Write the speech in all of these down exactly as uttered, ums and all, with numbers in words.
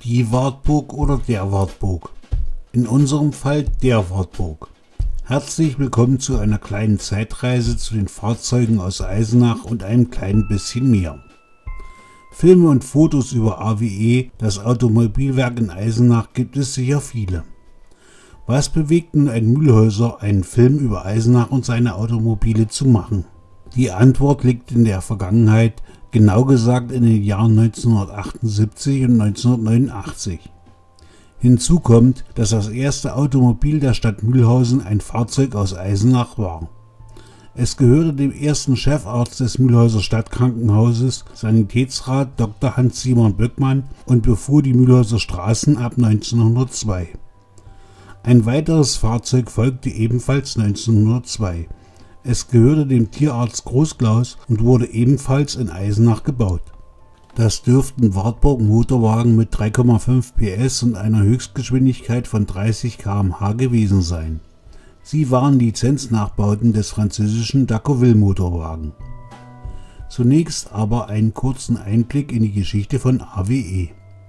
Die Wartburg oder der Wartburg. In unserem Fall der Wartburg. Herzlich willkommen zu einer kleinen Zeitreise zu den Fahrzeugen aus Eisenach und einem kleinen bisschen mehr. Filme und Fotos über A W E, das Automobilwerk in Eisenach, gibt es sicher viele. Was bewegt nun ein Mülhäuser, einen Film über Eisenach und seine Automobile zu machen? Die Antwort liegt in der Vergangenheit, genau gesagt in den Jahren neunzehnhundertachtundsiebzig und neunzehnhundertneunundachtzig. Hinzu kommt, dass das erste Automobil der Stadt Mülhausen ein Fahrzeug aus Eisenach war. Es gehörte dem ersten Chefarzt des Mülhauser Stadtkrankenhauses, Sanitätsrat Doktor Hans-Simon Böckmann, und befuhr die Mülhauser Straßen ab neunzehnhundertzwei. Ein weiteres Fahrzeug folgte ebenfalls neunzehnhundertzwei. Es gehörte dem Tierarzt Groß-Klaus und wurde ebenfalls in Eisenach gebaut. Das dürften Wartburg Motorwagen mit drei Komma fünf P S und einer Höchstgeschwindigkeit von dreißig Kilometer pro Stunde gewesen sein. Sie waren Lizenznachbauten des französischen Dacoville Motorwagen. Zunächst aber einen kurzen Einblick in die Geschichte von A W E.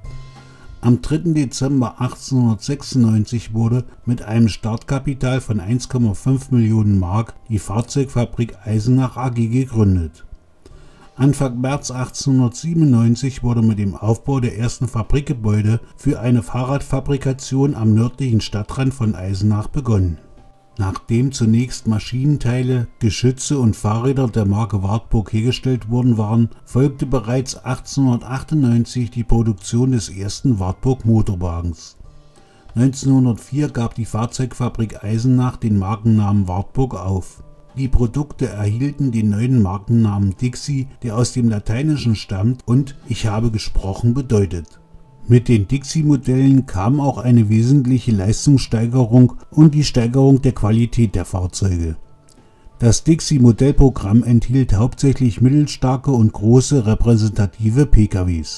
Am dritten Dezember achtzehnhundertsechsundneunzig wurde mit einem Startkapital von eins Komma fünf Millionen Mark die Fahrzeugfabrik Eisenach A G gegründet. Anfang März achtzehnhundertsiebenundneunzig wurde mit dem Aufbau der ersten Fabrikgebäude für eine Fahrradfabrikation am nördlichen Stadtrand von Eisenach begonnen. Nachdem zunächst Maschinenteile, Geschütze und Fahrräder der Marke Wartburg hergestellt worden waren, folgte bereits achtzehnhundertachtundneunzig die Produktion des ersten Wartburg Motorwagens. neunzehnhundertvier gab die Fahrzeugfabrik Eisenach den Markennamen Wartburg auf. Die Produkte erhielten den neuen Markennamen Dixi, der aus dem Lateinischen stammt und „Ich habe gesprochen“ bedeutet. Mit den Dixi-Modellen kam auch eine wesentliche Leistungssteigerung und die Steigerung der Qualität der Fahrzeuge. Das Dixi-Modellprogramm enthielt hauptsächlich mittelstarke und große repräsentative P K Ws.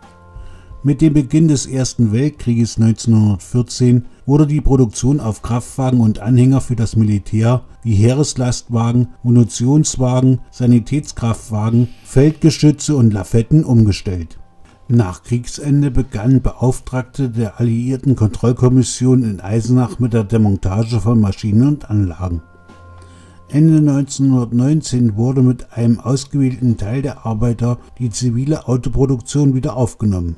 Mit dem Beginn des Ersten Weltkrieges neunzehnhundertvierzehn wurde die Produktion auf Kraftwagen und Anhänger für das Militär wie Heereslastwagen, Munitionswagen, Sanitätskraftwagen, Feldgeschütze und Lafetten umgestellt. Nach Kriegsende begannen Beauftragte der Alliierten Kontrollkommission in Eisenach mit der Demontage von Maschinen und Anlagen. Ende neunzehnhundertneunzehn wurde mit einem ausgewählten Teil der Arbeiter die zivile Autoproduktion wieder aufgenommen.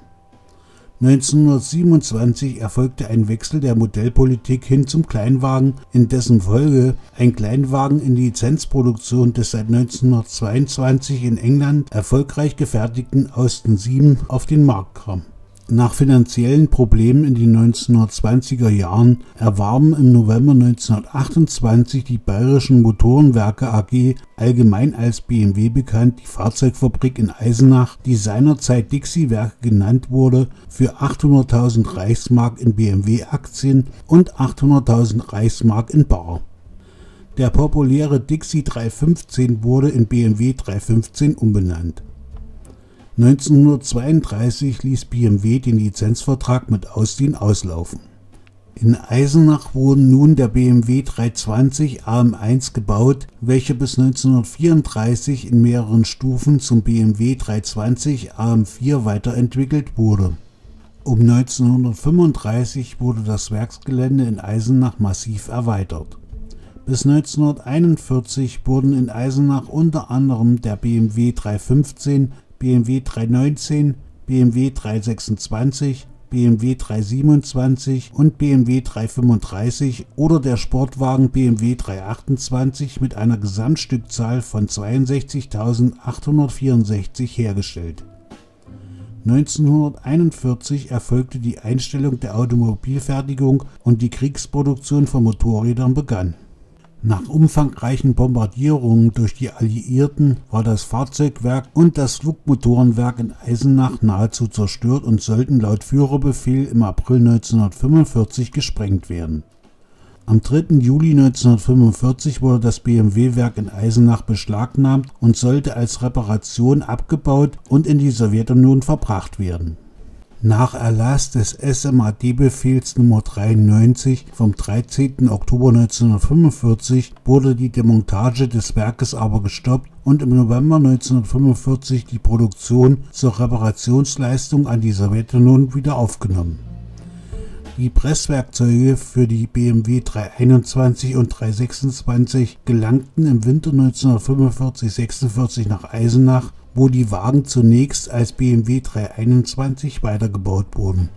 neunzehnhundertsiebenundzwanzig erfolgte ein Wechsel der Modellpolitik hin zum Kleinwagen, in dessen Folge ein Kleinwagen in Lizenzproduktion des seit neunzehnhundertzweiundzwanzig in England erfolgreich gefertigten Austin sieben auf den Markt kam. Nach finanziellen Problemen in den neunzehnhundertzwanziger Jahren erwarben im November neunzehnhundertachtundzwanzig die Bayerischen Motorenwerke A G, allgemein als B M W bekannt, die Fahrzeugfabrik in Eisenach, die seinerzeit Dixi-Werke genannt wurde, für achthunderttausend Reichsmark in B M W-Aktien und achthunderttausend Reichsmark in bar. Der populäre Dixi dreihundertfünfzehn wurde in B M W dreihundertfünfzehn umbenannt. neunzehnhundertzweiunddreißig ließ B M W den Lizenzvertrag mit Austin auslaufen. In Eisenach wurden nun der B M W dreihundertzwanzig A M eins gebaut, welcher bis neunzehnhundertvierunddreißig in mehreren Stufen zum B M W dreihundertzwanzig A M vier weiterentwickelt wurde. Um neunzehnhundertfünfunddreißig wurde das Werksgelände in Eisenach massiv erweitert. Bis neunzehnhunderteinundvierzig wurden in Eisenach unter anderem der B M W dreihundertfünfzehn, B M W dreihundertneunzehn, B M W dreihundertsechsundzwanzig, B M W dreihundertsiebenundzwanzig und B M W dreihundertfünfunddreißig oder der Sportwagen B M W dreihundertachtundzwanzig mit einer Gesamtstückzahl von zweiundsechzigtausendachthundertvierundsechzig hergestellt. neunzehnhunderteinundvierzig erfolgte die Einstellung der Automobilfertigung und die Kriegsproduktion von Motorrädern begann. Nach umfangreichen Bombardierungen durch die Alliierten war das Fahrzeugwerk und das Flugmotorenwerk in Eisenach nahezu zerstört und sollten laut Führerbefehl im April neunzehnhundertfünfundvierzig gesprengt werden. Am dritten Juli neunzehnhundertfünfundvierzig wurde das B M W-Werk in Eisenach beschlagnahmt und sollte als Reparation abgebaut und in die Sowjetunion verbracht werden. Nach Erlass des S M A D-Befehls Nummer dreiundneunzig vom dreizehnten Oktober neunzehnhundertfünfundvierzig wurde die Demontage des Werkes aber gestoppt und im November neunzehnhundertfünfundvierzig die Produktion zur Reparationsleistung an die Sowjetunion wieder aufgenommen. Die Presswerkzeuge für die B M W dreihunderteinundzwanzig und dreihundertsechsundzwanzig gelangten im Winter neunzehnhundertfünfundvierzig sechsundvierzig nach Eisenach, wo die Wagen zunächst als B M W dreihunderteinundzwanzig weitergebaut wurden.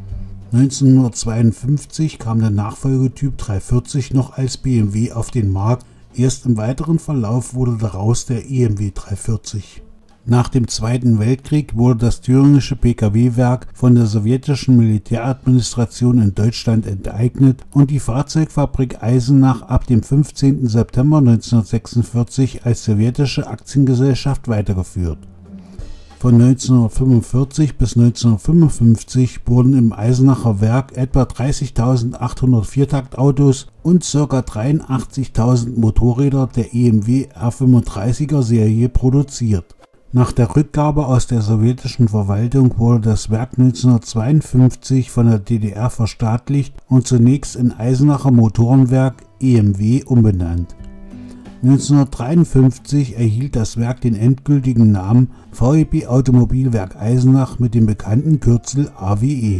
neunzehnhundertzweiundfünfzig kam der Nachfolgetyp dreihundertvierzig noch als B M W auf den Markt, erst im weiteren Verlauf wurde daraus der E M W dreihundertvierzig. Nach dem Zweiten Weltkrieg wurde das thüringische P K W-Werk von der sowjetischen Militäradministration in Deutschland enteignet und die Fahrzeugfabrik Eisenach ab dem fünfzehnten September neunzehnhundertsechsundvierzig als sowjetische Aktiengesellschaft weitergeführt. Von neunzehnhundertfünfundvierzig bis neunzehnhundertfünfundfünfzig wurden im Eisenacher Werk etwa dreißigtausendachthundert Viertaktautos und ca. dreiundachtzigtausend Motorräder der E M W R fünfunddreißiger Serie produziert. Nach der Rückgabe aus der sowjetischen Verwaltung wurde das Werk neunzehnhundertzweiundfünfzig von der D D R verstaatlicht und zunächst in Eisenacher Motorenwerk E M W umbenannt. neunzehnhundertdreiundfünfzig erhielt das Werk den endgültigen Namen V E B Automobilwerk Eisenach mit dem bekannten Kürzel A W E.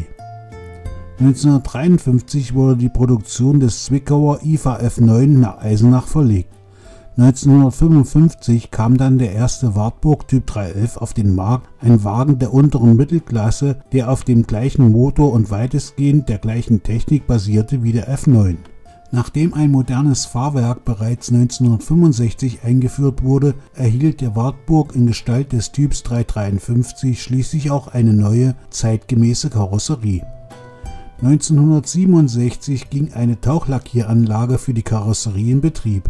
neunzehnhundertdreiundfünfzig wurde die Produktion des Zwickauer I F A F neun nach Eisenach verlegt. neunzehnhundertfünfundfünfzig kam dann der erste Wartburg Typ dreihundertelf auf den Markt, ein Wagen der unteren Mittelklasse, der auf dem gleichen Motor und weitestgehend der gleichen Technik basierte wie der F neun. Nachdem ein modernes Fahrwerk bereits neunzehnhundertfünfundsechzig eingeführt wurde, erhielt der Wartburg in Gestalt des Typs dreihundertdreiundfünfzig schließlich auch eine neue, zeitgemäße Karosserie. neunzehnhundertsiebenundsechzig ging eine Tauchlackieranlage für die Karosserie in Betrieb.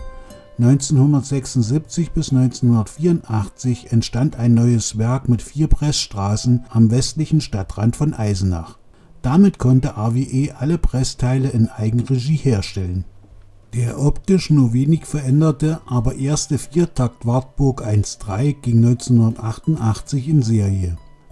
neunzehnhundertsechsundsiebzig bis neunzehnhundertvierundachtzig entstand ein neues Werk mit vier Pressstraßen am westlichen Stadtrand von Eisenach. Damit konnte A W E alle Pressteile in Eigenregie herstellen. Der optisch nur wenig veränderte, aber erste Viertakt-Wartburg eins Punkt drei ging neunzehnhundertachtundachtzig in Serie.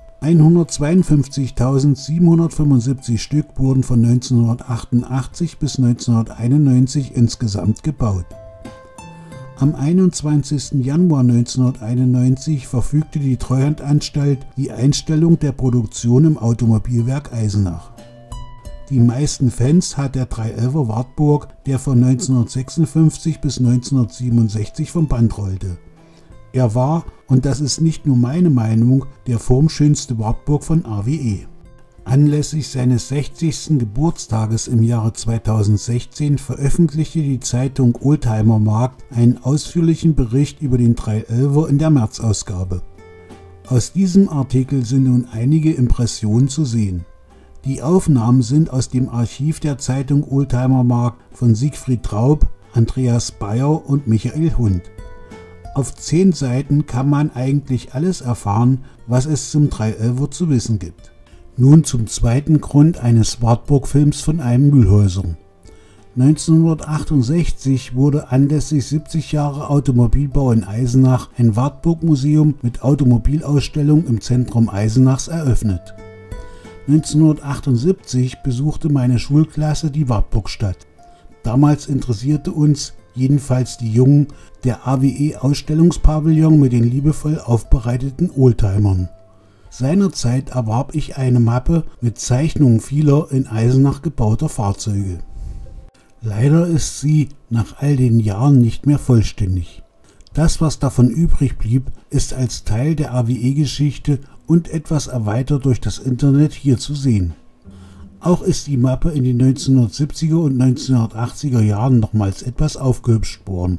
hundertzweiundfünfzigtausendsiebenhundertfünfundsiebzig Stück wurden von neunzehnhundertachtundachtzig bis neunzehnhunderteinundneunzig insgesamt gebaut. Am einundzwanzigsten Januar neunzehnhunderteinundneunzig verfügte die Treuhandanstalt die Einstellung der Produktion im Automobilwerk Eisenach. Die meisten Fans hat der dreihundertelfer Wartburg, der von neunzehnhundertsechsundfünfzig bis neunzehnhundertsiebenundsechzig vom Band rollte. Er war, und das ist nicht nur meine Meinung, der formschönste Wartburg von A W E. Anlässlich seines sechzigsten Geburtstages im Jahre zweitausendsechzehn veröffentlichte die Zeitung Oldtimer Markt einen ausführlichen Bericht über den dreihundertelfer in der März-Ausgabe. Aus diesem Artikel sind nun einige Impressionen zu sehen. Die Aufnahmen sind aus dem Archiv der Zeitung Oldtimer Markt von Siegfried Traub, Andreas Bayer und Michael Hund. Auf zehn Seiten kann man eigentlich alles erfahren, was es zum dreihundertelfer zu wissen gibt. Nun zum zweiten Grund eines Wartburg-Films von einem Mühlhäuser. neunzehnhundertachtundsechzig wurde anlässlich siebzig Jahre Automobilbau in Eisenach ein Wartburg-Museum mit Automobilausstellung im Zentrum Eisenachs eröffnet. neunzehnhundertachtundsiebzig besuchte meine Schulklasse die Wartburgstadt. Damals interessierte uns, jedenfalls die Jungen, der A W E-Ausstellungspavillon mit den liebevoll aufbereiteten Oldtimern. Seinerzeit erwarb ich eine Mappe mit Zeichnungen vieler in Eisenach gebauter Fahrzeuge. Leider ist sie nach all den Jahren nicht mehr vollständig. Das, was davon übrig blieb, ist als Teil der A W E-Geschichte und etwas erweitert durch das Internet hier zu sehen. Auch ist die Mappe in den neunzehnhundertsiebziger und neunzehnhundertachtziger Jahren nochmals etwas aufgehübscht worden.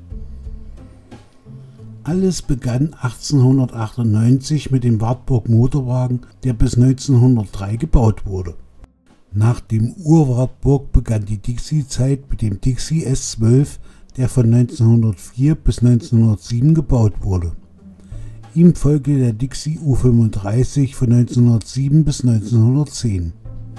Alles begann achtzehnhundertachtundneunzig mit dem Wartburg Motorwagen, der bis neunzehnhundertdrei gebaut wurde. Nach dem Ur-Wartburg begann die Dixie-Zeit mit dem Dixie S zwölf, der von neunzehnhundertvier bis neunzehnhundertsieben gebaut wurde. Ihm folgte der Dixie U fünfunddreißig von neunzehnhundertsieben bis neunzehnhundertzehn.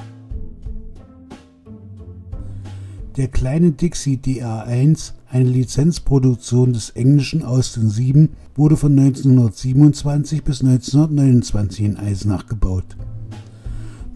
Der kleine Dixie D A eins, eine Lizenzproduktion des englischen Austin sieben, wurde von neunzehnhundertsiebenundzwanzig bis neunzehnhundertneunundzwanzig in Eisenach gebaut.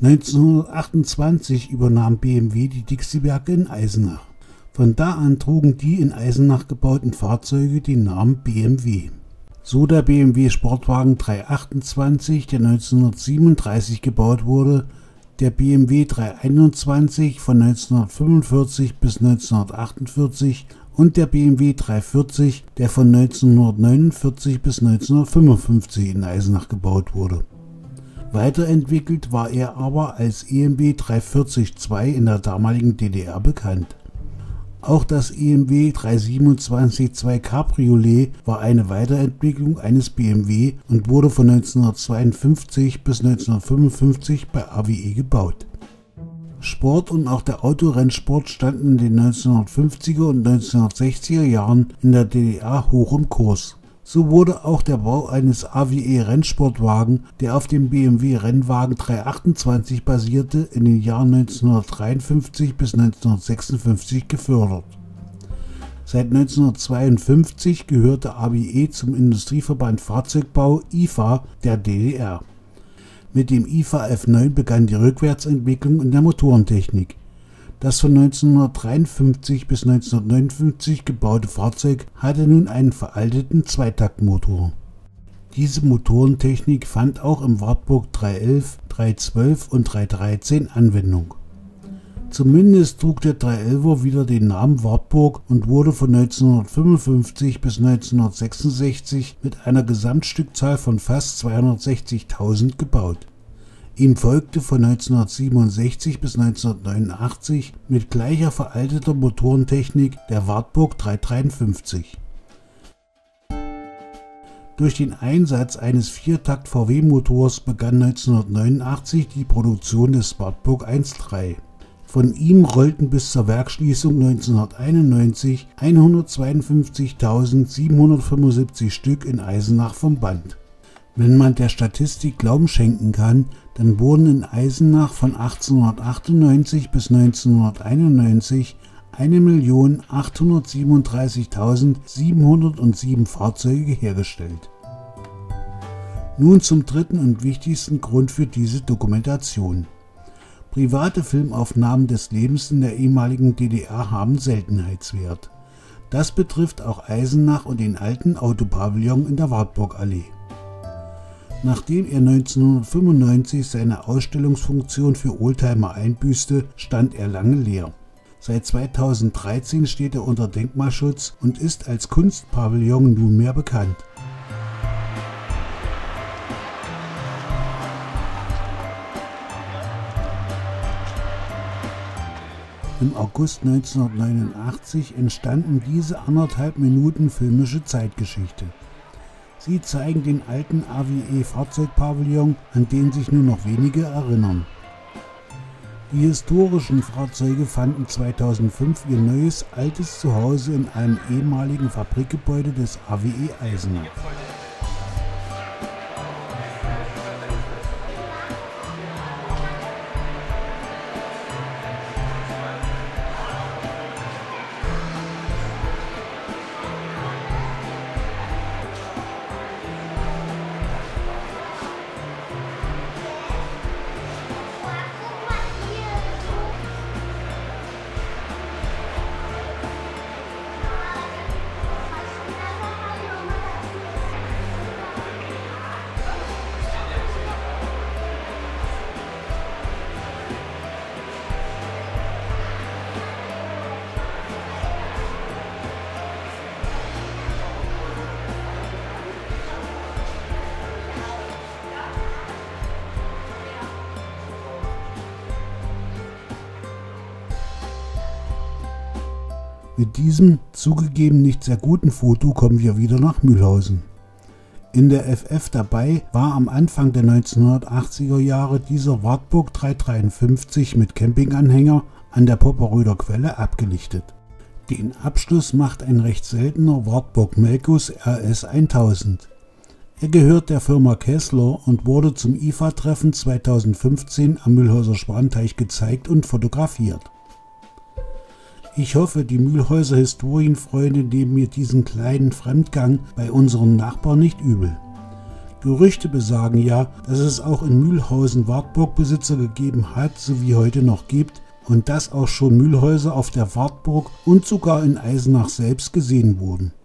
neunzehnhundertachtundzwanzig übernahm B M W die Dixi-Werke in Eisenach. Von da an trugen die in Eisenach gebauten Fahrzeuge den Namen B M W. So der B M W Sportwagen dreihundertachtundzwanzig, der neunzehnhundertsiebenunddreißig gebaut wurde, der B M W dreihunderteinundzwanzig von neunzehnhundertfünfundvierzig bis neunzehnhundertachtundvierzig und der B M W dreihundertvierzig, der von neunzehnhundertneunundvierzig bis neunzehnhundertfünfundfünfzig in Eisenach gebaut wurde. Weiterentwickelt war er aber als E M W dreihundertvierzig zwei in der damaligen D D R bekannt. Auch das E M W dreihundertsiebenundzwanzig zwei Cabriolet war eine Weiterentwicklung eines B M W und wurde von neunzehnhundertzweiundfünfzig bis neunzehnhundertfünfundfünfzig bei A W E gebaut. Sport und auch der Autorennsport standen in den neunzehnhundertfünfziger und neunzehnhundertsechziger Jahren in der D D R hoch im Kurs. So wurde auch der Bau eines A W E Rennsportwagen, der auf dem B M W Rennwagen dreihundertachtundzwanzig basierte, in den Jahren neunzehnhundertdreiundfünfzig bis neunzehnhundertsechsundfünfzig gefördert. Seit neunzehnhundertzweiundfünfzig gehörte A W E zum Industrieverband Fahrzeugbau I F A der D D R. Mit dem I F A F neun begann die Rückwärtsentwicklung in der Motorentechnik. Das von neunzehnhundertdreiundfünfzig bis neunzehnhundertneunundfünfzig gebaute Fahrzeug hatte nun einen veralteten Zweitaktmotor. Diese Motorentechnik fand auch im Wartburg dreihundertelf, dreihundertzwölf und dreihundertdreizehn Anwendung. Zumindest trug der dreihundertelfer wieder den Namen Wartburg und wurde von neunzehnhundertfünfundfünfzig bis neunzehnhundertsechsundsechzig mit einer Gesamtstückzahl von fast zweihundertsechzigtausend gebaut. Ihm folgte von neunzehnhundertsiebenundsechzig bis neunzehnhundertneunundachtzig mit gleicher veralteter Motorentechnik der Wartburg dreihundertdreiundfünfzig. Durch den Einsatz eines Viertakt-V W-Motors begann neunzehnhundertneunundachtzig die Produktion des Wartburg eins Punkt drei. Von ihm rollten bis zur Werksschließung neunzehnhunderteinundneunzig hundertzweiundfünfzigtausendsiebenhundertfünfundsiebzig Stück in Eisenach vom Band. Wenn man der Statistik Glauben schenken kann, dann wurden in Eisenach von achtzehnhundertachtundneunzig bis neunzehnhunderteinundneunzig eine Million achthundertsiebenunddreißigtausendsiebenhundertsieben Fahrzeuge hergestellt. Nun zum dritten und wichtigsten Grund für diese Dokumentation. Private Filmaufnahmen des Lebens in der ehemaligen D D R haben Seltenheitswert. Das betrifft auch Eisenach und den alten Autopavillon in der Wartburgallee. Nachdem er neunzehnhundertfünfundneunzig seine Ausstellungsfunktion für Oldtimer einbüßte, stand er lange leer. Seit zweitausenddreizehn steht er unter Denkmalschutz und ist als Kunstpavillon nunmehr bekannt. Im August neunzehnhundertneunundachtzig entstanden diese anderthalb Minuten filmische Zeitgeschichte. Sie zeigen den alten A W E-Fahrzeugpavillon, an den sich nur noch wenige erinnern. Die historischen Fahrzeuge fanden zweitausendfünf ihr neues, altes Zuhause in einem ehemaligen Fabrikgebäude des A W E Eisenach. Mit diesem zugegeben nicht sehr guten Foto kommen wir wieder nach Mühlhausen. In der F F dabei war am Anfang der neunzehnhundertachtziger Jahre dieser Wartburg dreihundertdreiundfünfzig mit Campinganhänger an der Popperöder Quelle abgelichtet. Den Abschluss macht ein recht seltener Wartburg Melkus R S tausend. Er gehört der Firma Kessler und wurde zum I F A-Treffen zweitausendfünfzehn am Mühlhäuser Spanteich gezeigt und fotografiert. Ich hoffe, die Mühlhäuser Historienfreunde nehmen mir diesen kleinen Fremdgang bei unseren Nachbarn nicht übel. Gerüchte besagen ja, dass es auch in Mühlhausen Wartburg Besitzer gegeben hat, sowie heute noch gibt, und dass auch schon Mühlhäuser auf der Wartburg und sogar in Eisenach selbst gesehen wurden.